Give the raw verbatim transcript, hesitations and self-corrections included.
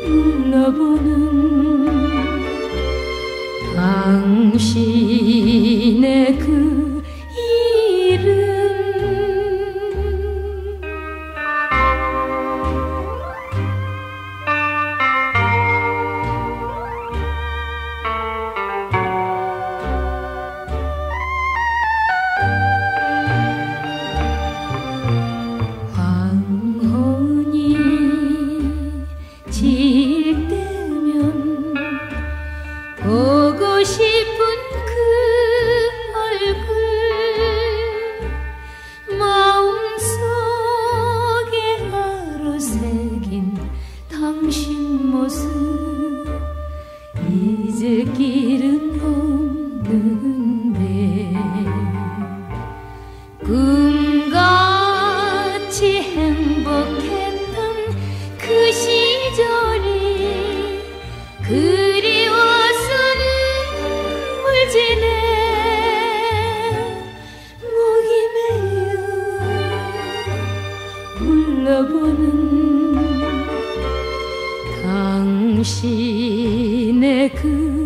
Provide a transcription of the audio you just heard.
불러보는 당신의 그 이름. 황혼이 질 때면 보고 싶은 그 얼굴, 마음속에 아로새긴 당신 모습, 잊을 길은 없는데 꿈같이 행복했던 그 시절이 그리워서 눈물 지네. 목이 메여 불러보는 당신의 그